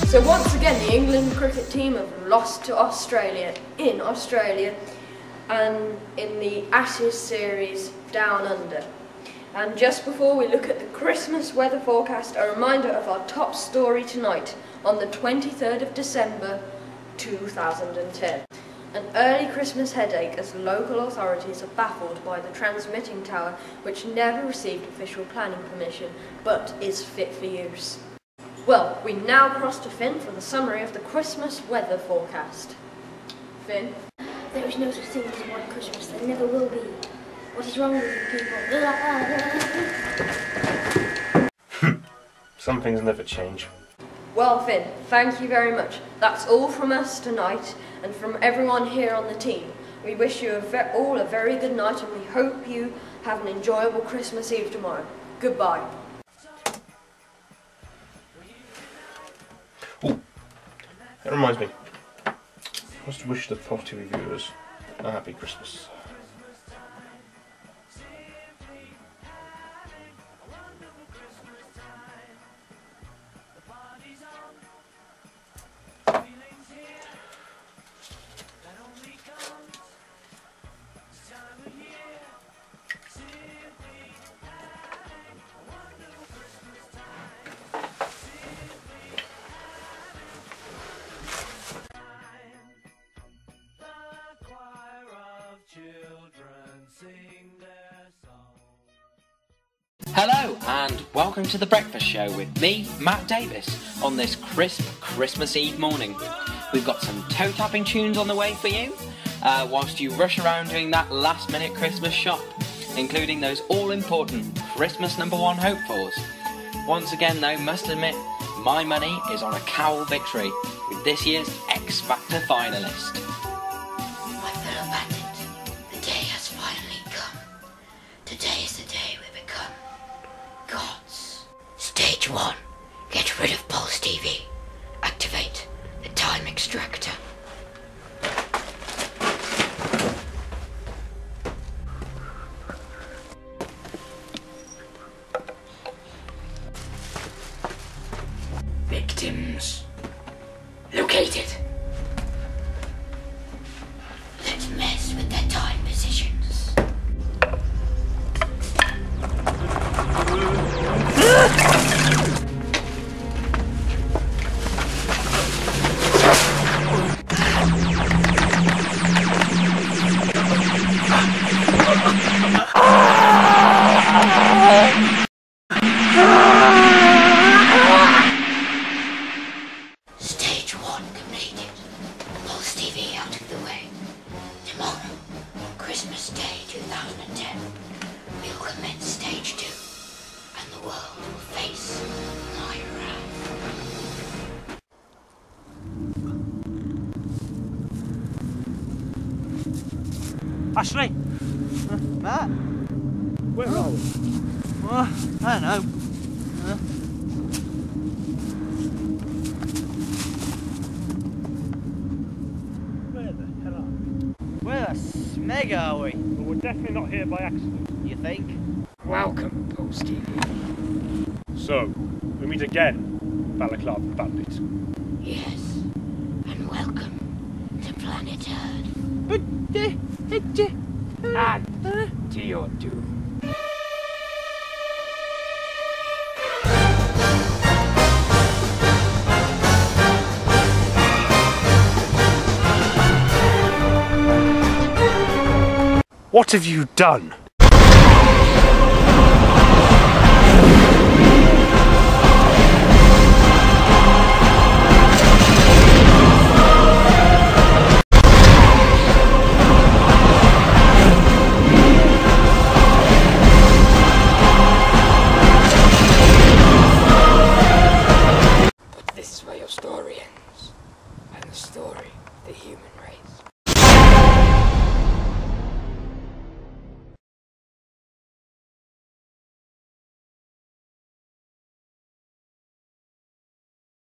So once again, the England cricket team have lost to Australia in Australia and in the Ashes series down under. And just before we look at the Christmas weather forecast, a reminder of our top story tonight on the 23rd of December 2010. An early Christmas headache as local authorities are baffled by the transmitting tower, which never received official planning permission but is fit for use. Well, we now cross to Finn for the summary of the Christmas weather forecast. Finn? There is no such thing as a white Christmas. There never will be. What is wrong with you people? Some things never change. Well, Finn, thank you very much. That's all from us tonight and from everyone here on the team. We wish you all a very good night and we hope you have an enjoyable Christmas Eve tomorrow. Goodbye. Oh, that reminds me. I must wish the PulseTV viewers a happy Christmas. Hello and welcome to The Breakfast Show with me, Matt Davis, on this crisp Christmas Eve morning. We've got some toe-tapping tunes on the way for you, whilst you rush around doing that last-minute Christmas shop, including those all-important Christmas #1 hopefuls. Once again though, must admit, my money is on a Cowl victory with this year's X Factor finalist. My fellow bandit, the day has finally come. Today is the day we become gods. Stage 1. Get rid of Pulse TV. Activate the time extractor. Victims located. Let's mess with their time positions. Stage 1 completed. Pulse TV out of the way. Tomorrow, Christmas Day 2010, we'll commence Stage 2, and the world will face my wrath. Ashley? Matt? Where are we? I don't know. Where the hell are we? Where the smeg are we? Well, we're definitely not here by accident. You think? Welcome, Pulse TV. So, we meet again, Balaclava Bandit. Yes, and welcome to planet Earth. And to your doom. What have you done? But this is where your story ends, and the story of the human race.